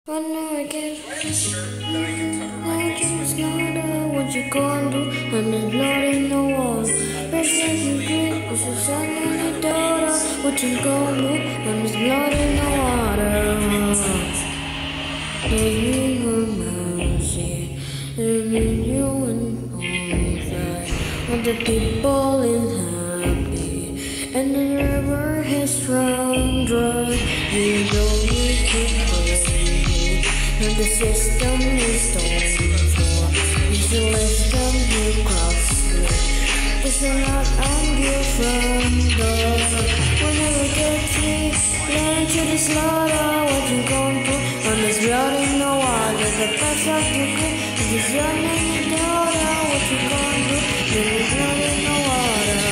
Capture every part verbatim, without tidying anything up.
I never get I just know what you gonna do. And there's blood in the wall. Person you grip is the sun in the daughter. What you gonna do? And there's blood in the water. There's me for mercy. There's me you and all that. When the people is happy and the river has run dry, you don't need to and the system is done for. You should let them you cross me. It's not on your front door. Whenever you get free, learn to the slaughter. What you gonna do? And there's blood in the water. The best of the good is the sun in the daughter. What you gonna do? There's blood in the water.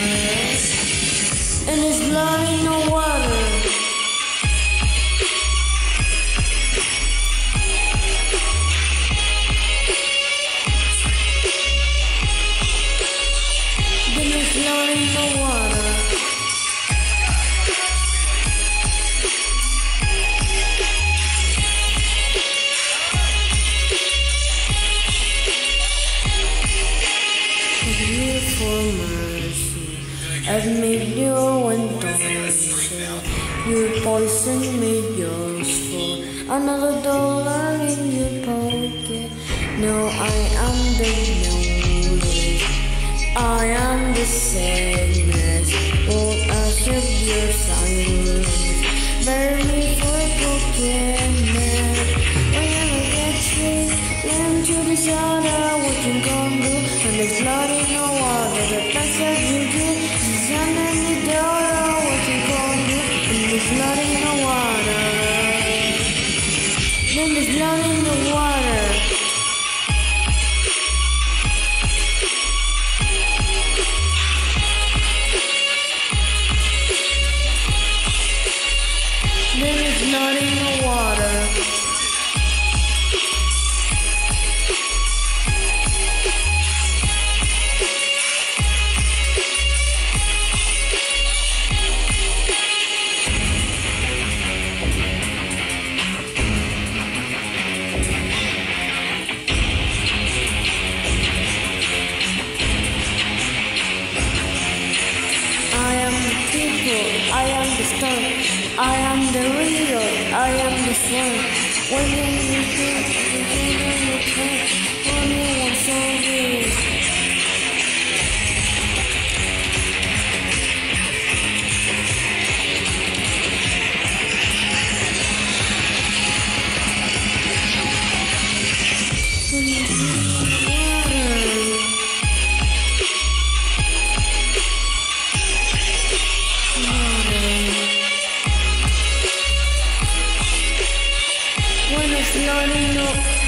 And there's blood in the water. Blood in the water. You for mercy, I've made you and you poison made yours for another dollar in your pocket. No, I am the knowledge. I am the sadness, won't accept your silence. Bury me for forgiveness. Whenever I get sick, learn to decide what you gonna do. And there's blood in the water, the best that you get is the sun and the daughter. What you gonna do? And there's blood in the water. Then there's blood in the water. Then it's blood in the water. I am the people, I am the stone, I am the reader, I am the sun. When you think you can return, when you want something. When you drink water. When it's not enough.